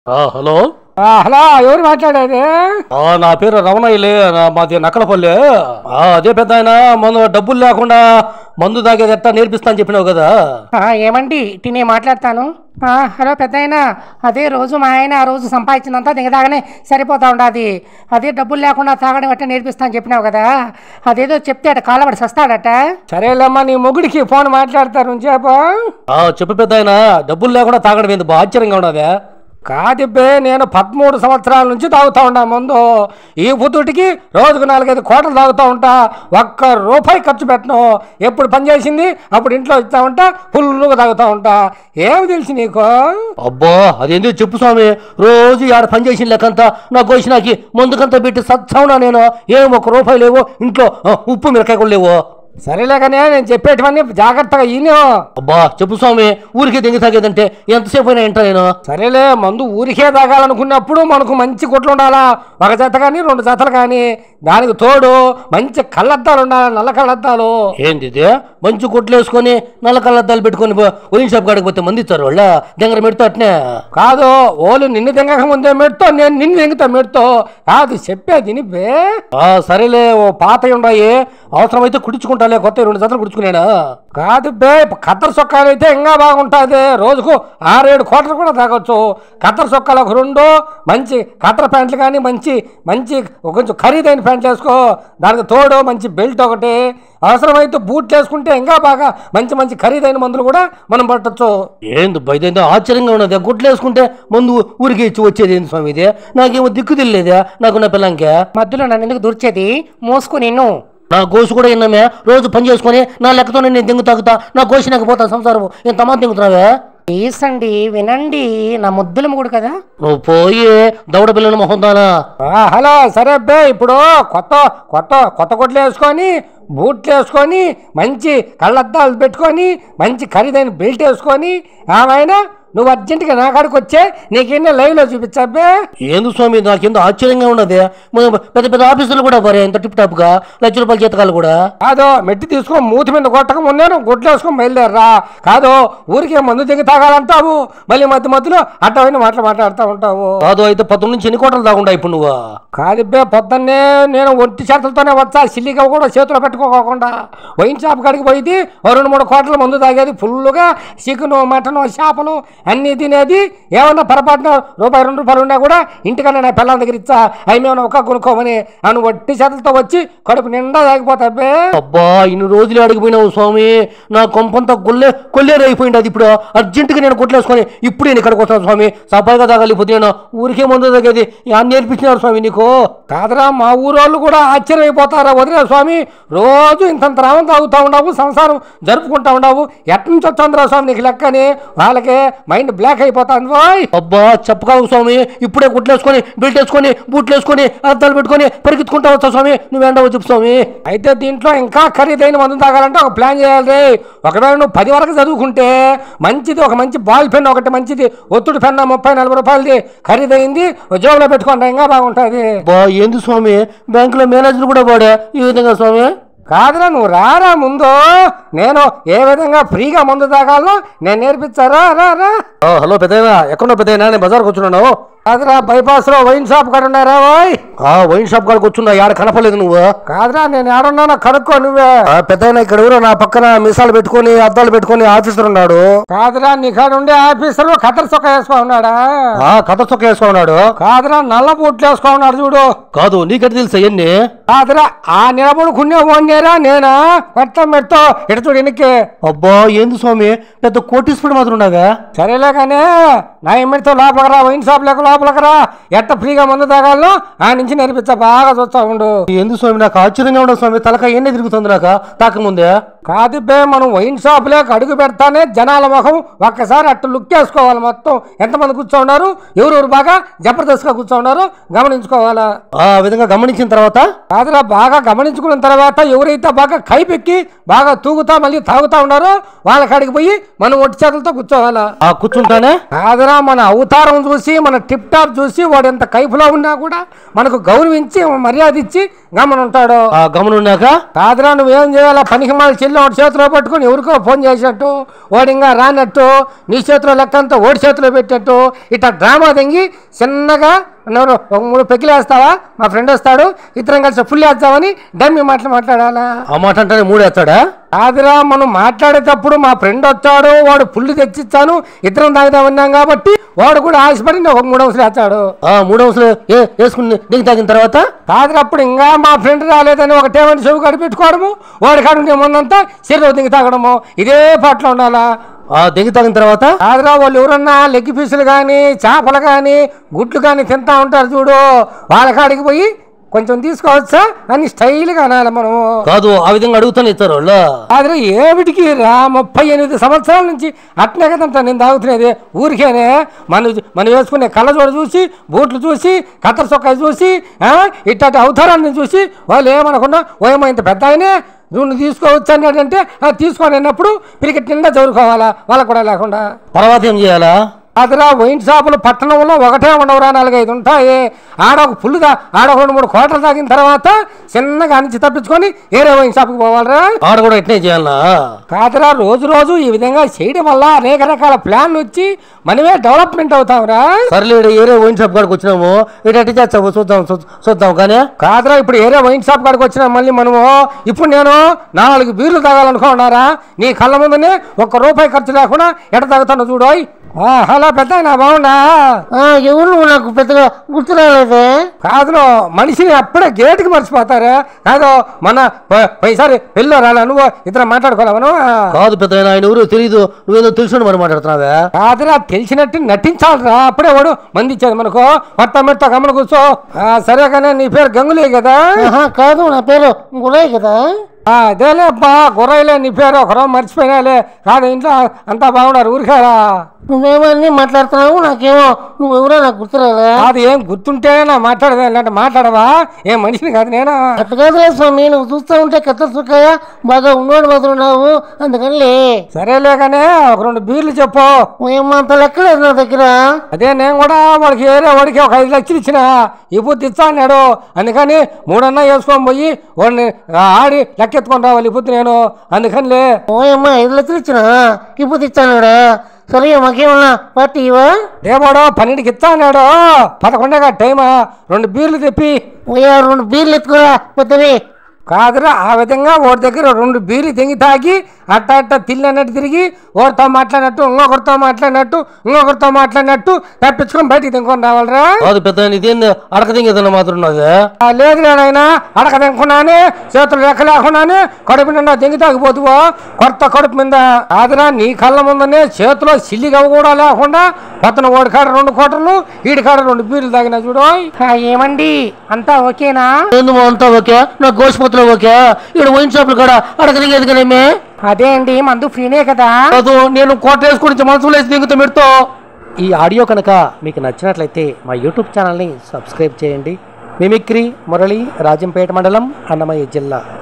Hello. Hello, ఎవరు మాట్లాడేది? నా పేరు రమణయ్యలే, మాది నక్కలపల్లి. అదే పెద్ద ఆయన మన డబ్బులు లేకుండా మందు తాగేది ఎట్టా నేర్పిస్తా అని చెప్పినావు కదా. ఏమండి నేను మాట్లాడతాను. హలో పెద్ద ఆయన, అదే రోజు మా ఆయన ఆ రోజు సంపాదించిందంతా దిగదాగానే సరిపోతా ఉండదు. అదే డబ్బులు లేకుండా తాగడం ఎట్ట నేర్పిస్తా అని చెప్పినావు కదా. అదేదో చెప్తే అట కాలబడి సస్తాడట. సరేలేమ్మా, నీ మొగుడికి ఫోన్ మాట్లాడతారు చెప్పు పెద్ద ఆయన, డబ్బులు లేకుండా తాగడం ఏంది బాగా ఆశ్చర్యంగా ఉన్నదే. కాదిబ్బే, నేను 13 సంవత్సరాల నుంచి తాగుతూ ఉంటా ముందు. ఈ పొద్దుటికి రోజుకు 4-5 కోటలు తాగుతూ ఉంటా. ₹1 ఖర్చు పెట్టను. ఎప్పుడు పని చేసింది అప్పుడు ఇంట్లో ఇస్తా ఉంటా, ఫుల్గా తాగుతూ ఉంటా. ఏమి తెలిసి నీకు? అబ్బా అదేంది చెప్పు స్వామి, రోజు ఆడ పని చేసిన లెక్కంతా నా గోషినాకి ముందుకంతా పెట్టి సత్సవునా నేను. ఏం ₹1 లేవు ఇంట్లో, ఉప్పు మిరకాయ కూడా లేవు. సరేలేకనే నేను చెప్పేటివన్నీ జాగ్రత్తగా ఈను. అబ్బా చెప్పు స్వామి, ఊరికే దెంగి తాగేదంటే ఎంతసేపు అయినా ఇంటా నేను. సరేలే, మందు ఊరికే తాగాలనుకున్నప్పుడు మనకు మంచి గుట్లు ఉండాలా. 1 జత కానీ 2 జతలు కానీ. దానికి తోడు మంచి కళ్ళద్దాలు ఉండాలి, నల్ల కళ్ళద్దాలు. ఏంది మంచి గుట్లు వేసుకొని నల్ల కళ్ళద్దాలు పెట్టుకొని వైన్ షాప్ కాడికి పోతే మంది ఇచ్చారు వాళ్ళ దెంగర మెడుతో అట్నే కాదు. ఓలు నిన్ను దెంగక ముందే మెడుతో, నేను నిన్ను దెంగుతా మెడుతో కాదు చెప్పేది నిబే. సరేలే, ఓ పాత ఉన్నాయి, అవసరమైతే కుడుచుకుంటాలే, కొత్త 2 జతలు కుడుచుకునేనా. కాదు బే, కత్తర్ సొక్కాలు అయితే ఇంకా బాగుంటుంది. రోజుకు 6-7 కోటలు కూడా తాగొచ్చు. కత్తర్ సొక్కాలు ఒక 2, మంచి కత్తర్ ప్యాంట్లు కానీ మంచి మంచి కొంచెం ఖరీదైన ప్యాంట్లు వేసుకో. దానికి తోడు మంచి బెల్ట్ ఒకటి, అవసరమైతే బూట్లు వేసుకుంటే ఇంకా బాగా మంచి మంచి ఖరీదైన మందులు కూడా మనం పట్టచ్చు. ఏంది బయట ఆశ్చర్యంగా ఉన్నది, గుడ్లు వేసుకుంటే మందు ఊరికి ఇచ్చి వచ్చేది ఏంది స్వామి ఇది? నాకేమో దిక్కు తెలియలేదా నాకు నా పిల్లంకే. మధ్యలో నన్ను ఎందుకు దూర్చేది? మోసుకు నిన్ను. నా గోసు కూడా విన్నామే, రోజు పని చేసుకొని నా లెక్కతో నేను దెంగు తాగుతా, నా గోసి నాకు పోతా సంసారం. ఎంతమంది దెంగుతున్నావే? తీసండి, వినండి, నా ముద్దుల మూడు కదా. నువ్వు పోయి దౌడ పిల్లల మొహందానా. హలో, సరే అబ్బే, ఇప్పుడు కొత్త కొత్త కొత్త కొట్లు వేసుకొని బూట్లు వేసుకొని మంచి కళ్ళద్దాలు పెట్టుకొని మంచి ఖరీదైన బెల్ట్ వేసుకొని ఆమె నువ్వు అర్జెంటుగా నా కాడికి వచ్చే నీకేందో లైవ్లో చూపించబ్బే. ఏంది స్వామి, నాకేందో ఆశ్చర్యంగా ఉన్నది. పెద్ద పెద్ద ఆఫీసులు కూడా పోరే ఇంత టిప్ టాప్ గా ₹1,00,000 జీతకాలు కూడా. కాదు, మెట్టి తీసుకొని మూతి మీద కొట్టక ముందే నువ్వు గుడ్లు వేసుకొని బయలుదేరరా. కాదు, ఊరికే మందు దిగి తాగాలంటావు, మళ్ళీ మధ్య మధ్యలో అట్టవైన మాటలు మాట్లాడుతూ ఉంటావు. కాదు, అయితే 10 నుంచి ఎన్ని కోటలు తాగుండా ఇప్పుడు నువ్వు? కాదిబ్బే, పొద్దున్నే నేను ఒంటి చేతులతోనే వచ్చా, సిల్లిగా కూడా చేతులు పెట్టుకోకుండా. వైన్ షాప్ కాడికి పోయి 2-3 కోటలు మందు తాగేది ఫుల్గా. చికెను, మటను, చేపలు అన్నీ తినేది. ఏమన్నా పొరపాటున ₹1-2 ఉన్నా కూడా ఇంటికన్నా నా పిల్లల దగ్గర ఇచ్చా, అవి మేము ఒక కొనుక్కోమని అని ఒట్టి చేతులతో వచ్చి కడుపు నిండా తాగిపోతాబ్బే. అబ్బా ఇన్ని రోజులు అడిగిపోయినావు స్వామి, నా కొంపంతా కొల్లేరు అయిపోయింది. అది ఇప్పుడు అర్జెంటుగా నేను కొట్లేసుకొని ఇప్పుడు నేను ఇక్కడికి వస్తాను స్వామి. సఫాయిగా తాగలిపోతే నేను ఊరికే మందు తాగేది నేర్పించినారు స్వామి నీకు. కాదురా, మా ఊరోళ్ళు కూడా ఆశ్చర్యమైపోతారా. వదిలే స్వామి, రోజు ఇంతంత రామం తాగుతూ ఉండవు, సంసారం జరుపుకుంటా ఉండవు. ఎట్ల నుంచి వచ్చాందిరా స్వామి నీకు లెక్కని? వాళ్ళకే మైండ్ బ్లాక్ అయిపోతాను. అబ్బా చెప్పకావు స్వామి, ఇప్పుడే గుట్లేసుకొని బెల్ట్ వేసుకొని బూట్లు వేసుకొని అద్దాలు పెట్టుకొని పరిగెత్తుకుంటా వస్తా స్వామి. నువ్వేండవు చెప్పు స్వామి. అయితే దీంట్లో ఇంకా ఖరీదైన మందు తాగాలంటే ఒక ప్లాన్ చేయాలి. ఒకవేళ నువ్వు 10 వరకు చదువుకుంటే మంచిది, ఒక మంచి బాల్ పెన్ ఒకటి మంచిది, ఒత్తుడి పెన్న ₹30-40 ఖరీదైంది ఉద్యోగంలో పెట్టుకుంటా ఇంకా బాగుంటుంది. ఏంది స్వామి, బ్యాంకులో మేనేజర్ కూడా వాడా ఈ విధంగా స్వామి? కాదురా, నువ్వు రారా ముందు, నేను ఏ విధంగా ఫ్రీగా మందు తాగాలో నేను నేర్పించారా. రా. హలో పెద్దయినా, ఎక్కడున్నా పెద్దయినా? నేను బజార్కి వచ్చున్నాను. కాదురా, బైపాస్ లో వైన్ షాప్ కాడ ఉన్నారా? వైన్ షాప్ కాడికి వచ్చున్నా, ఆడ కనపలేదు నువ్వు. కాదురా, నేను ఆడున్నాను, కనుక్కో నువ్వే. పెద్దయినా ఇక్కడ ఎవరో నా పక్కన మిసాలు పెట్టుకొని అద్దాలు పెట్టుకొని ఆఫీసర్ ఉన్నాడు. కాదురా, నీ కాడ ఉండే ఆఫీసర్ కత్తర్ చొక్కా వేసుకో ఉన్నాడా? కథ చొక్క వేసుకున్నాడు. కాదురా, నల్ల బూట్లు వేసుకో ఉన్నాడు చూడు. కాదు, నీకెట్ తెలుసు అవన్నీ? కాదురా, ఆ నిలబడుకునే ఓన్నేరా నేనా పెడతా ఇటు చూడు ఎన్నికే. అబ్బా ఏంది స్వామి, పెద్ద కోటీశ్వరుడు మాత్రం ఉన్నాగా. సరేలే కానీ నా ఎమ్మిడితో లోపలకరా, వైన్ షాప్ లేక లోపలకరా. ఎట్ట ఫ్రీగా మందు తాగాలో ఆ నుంచి నేర్పించా, బాగా చూస్తా ఉండు. ఎందుకు స్వామి, నాకు ఆశ్చర్యంగా ఉండదు స్వామి, తలకాయ ఎన్ని తిరుగుతుంది నాకు తాకముందే. కాదు బే, మనం వైన్ షాప్ లేక అడుగు పెడతానే జనాల ముఖం ఒక్కసారి అట్టు లుక్ వేసుకోవాలి. మొత్తం ఎంతమంది కూర్చోన్నారు, ఎవరెవరు బాగా జబర్దస్త్గా కూర్చోన్నారు గమనించుకోవాలా. ఆ విధంగా గమనించిన తర్వాత కాదురా, బాగా గమనించుకున్న తర్వాత ఎవరైతే బాగా కైపెక్కి బాగా తూగుతా మళ్ళీ తాగుతా ఉన్నారో వాళ్ళ కాడికి పోయి మనం ఒట్టి చేతులతో కూర్చోవాలా. కూర్చుంటానే. కాదురా, మన అవతారం చూసి మన టిప్ టాప్ చూసి వాడు ఎంత కైపులో ఉన్నా కూడా మనకు గౌరవించి మర్యాద ఇచ్చి గమనుంటాడు. గమనున్నాక కాదురా, నువ్వేం చేయాలా, పనికి మాల మొబైల్లో వాడి చేతిలో పట్టుకొని ఎవరికో ఫోన్ చేసినట్టు, వాడు ఇంకా రానట్టు, నీ చేతిలో లెక్కంతా ఓడి చేతిలో పెట్టినట్టు ఇట్లా డ్రామా తెంగి చిన్నగా ఎవరు 3 పెగ్గులు వేస్తావా, మా ఫ్రెండ్ వస్తాడు, ఇద్దరం కలిసి ఫుల్ వేద్దామని డమ్మి మాట్లాడాలా? ఆ మాట అంటేనే 3 వేస్తాడా? కాదురా, మనం మాట్లాడేటప్పుడు మా ఫ్రెండ్ వచ్చాడు, వాడు పుల్లు తెచ్చిచ్చాను, ఇద్దరం తాగుదామన్నాం కాబట్టి వాడు కూడా ఆశపడి ఒక 3 అంశాలు వేస్తాడు. 3 అంశాలు వేసుకుని దిగి తాగిన తర్వాత కాదురా, అప్పుడు ఇంకా మా ఫ్రెండ్ రాలేదని ఒక టేమని చెవి కాడి పెట్టుకోవడము, వాడి కాడు ముందంతా చెరువు దిగి తాగడము, ఇదే పాటలో ఉండాలా? దిగి తాగిన తర్వాత కాదురా, వాళ్ళు ఎవరన్నా లెగ్ పీసులు కానీ చేపలు కానీ గుడ్లు కానీ తింటా ఉంటారు చూడు, వాళ్ళ కాడికి పోయి కొంచెం తీసుకోవచ్చా అని స్టైల్గా అనాలి మనము. కాదు, ఆ విధంగా అడుగుతానే ఇస్తారు వాళ్ళు. ఆದ್ರೆ ఏమిటికి రా 38 సంవత్సరాల నుంచి అట్నే కదంట నేను తాగుతున్నది. ఊరికేనే మనం వేసుకునే కళ్ళజోడు చూసి, బూట్లు చూసి, కత్తర చొక్కా చూసి, ఇట్టటి అవతారాన్ని చూసి వాళ్ళు ఏమనకుండా ఓయమో ఇంత పెద్ద ఆయనే నువ్వు తీసుకోవచ్చు అన్నాడంటే తీసుకొని అన్నప్పుడు పిరికెట్ నిండా చదువుకోవాలా వాళ్ళకు కూడా లేకుండా. తర్వాత ఏం చేయాలా? అదిరా వైన్ షాపులు పట్టణంలో ఒకటే ఉండవురా, 4-5 ఉంటాయి. ఆడ ఒక పుల్లుగా ఆడ 2-3 కోటలు తాగిన తర్వాత చిన్నగా అనిచి తప్పించుకొని వేరే వైన్ షాప్కి పోవాలరా. ఆడ కూడా ఎట్నే చేయాలా? కాదురా, రోజు ఈ విధంగా చేయడం వల్ల అనేక రకాల ప్లాన్లు వచ్చి మనమే డెవలప్మెంట్ అవుతాంరా. సర్లే, ఏరే వైన్ షాప్ కాడికి వచ్చినాము, ఇటు చేస్తావు చూద్దాం కానీ. కాదురా, ఇప్పుడు ఏరే వైన్ షాప్ కాడికి వచ్చినా మళ్ళీ మనము ఇప్పుడు నేను 4 బీర్లు తాగాలనుకున్నారా, నీ కళ్ళ ముందునే ₹1 ఖర్చు లేకుండా ఎట తాగుతాను చూడోయ్. హలో పెద్ద బాగున్నా? ఎవరు నువ్వు? నాకు పెద్దగా గుర్తు రాలేదే. కాదు, మనిషిని అప్పుడే గేటుకి మర్చిపోతారా? కాదు, మన పైసారి పెళ్ళి రాలే, నువ్వు ఇద్దరు మాట్లాడుకోలేవను? కాదు పెద్ద ఆయన ఎవరు తెలియదు, నువ్వేదో తెలుసు మరి మాట్లాడుతున్నావా? కాదురా, తెలిసినట్టు నటించాలరా, అప్పుడే వాడు మంది ఇచ్చేది మనకు. మెట్ట గమన కూర్చో. సరే కానీ నీ పేరు గంగులే కదా? కాదు, నా పేరు గురయ్య కదా. అదేలే అబ్బా, గుర్రైలే నీ పేరు, ఒకరో మర్చిపోయినాలే. కాదు, ఇంట్లో అంతా బాగున్నారు ఊరికారా? నువ్వేమన్నీ మాట్లాడుతున్నావు, నాకేమో నువ్వెవరో నాకు గుర్తురాలే. కాదు, ఏం గుర్తుంటేనే నా మాట్లాడదా, ఇలాంటి మాట్లాడవా? ఏం మనిషిని కాదు నేనా? అట్లా కాదులే స్వామి, నువ్వు చూస్తూ ఉంటే కత్త సుఖయ్య బాగా ఉన్నోడు వదులున్నావు, అందుకనిలే. సరేలే కానీ ఒక 2 బీర్లు చెప్పు. ఏమో అంత లెక్కలేదు నా దగ్గర. అదే నేను కూడా వాడికి వాడికి ఒక 5 లక్షలు ఇచ్చిన, ఇప్పుడు తెచ్చా అన్నాడు, అందుకని 3 అన్నా వేసుకొని పోయి వాడిని ఆడి లెక్కెత్తుకొని రావాలి ఇప్పుడు నేను, అందుకనిలే. ఓయమ్మా 5 లక్షలు ఇచ్చిన, ఇప్పుడు ఇచ్చానాడా? సరే, మాకేమన్నా పార్టీ ఇవా? ఏవాడో 12కి ఇస్తా అన్నాడు, 11 టైమా, 2 బీర్లు తెప్పి. 2 బీర్లు ఎత్తుకోరా పెద్దవి. కాదురా, ఆ విధంగా వాడి దగ్గర 2 బీర్లు తెంగి తాగి అట్ట తిల్లన్నట్టు తిరిగి వాడితో మాట్లాడినట్టు ఇంకొకరితో మాట్లాడినట్టు తప్పించుకొని బయటికి తెంకొని రావాలరా. కాదు పెద్ద, ఇదేంది అడక తింగేదన్న మాత్రం ఉన్నది? లేదు నేనైనా అడక తెంకున్నానే, చేతులు లెక్క లేకున్నానే కడుపు నిండా తెంగి తాగిపోతువో కొత్త కడుపు మీద. కాదురా, నీ కళ్ళ ముందనే చేతిలో సిల్లిగవ కూడా లేకుండా అతను వాడి కాడ 2 కోటలు, వీడి కాడ 2 బీర్లు తాగినా చూడు. ఏమండి, అంతా ఓకేనా? అంతా ఓకే, నాకు గోసిపోతున్నా ఓకే. ఇక్కడ వైన్ షాపులు కూడా అడక తింగేదిగానేమే. అదే అండి, మందు ఫ్రీనే కదా. కాదు, నేను కోట వేసుకుని మనసులో వేసి దిగుతా మీరుతో. ఈ ఆడియో కనుక మీకు నచ్చినట్లయితే మా యూట్యూబ్ ఛానల్ని సబ్స్క్రైబ్ చేయండి. మిమిక్రీ మురళి, రాజంపేట మండలం, అన్నమయ్య జిల్లా.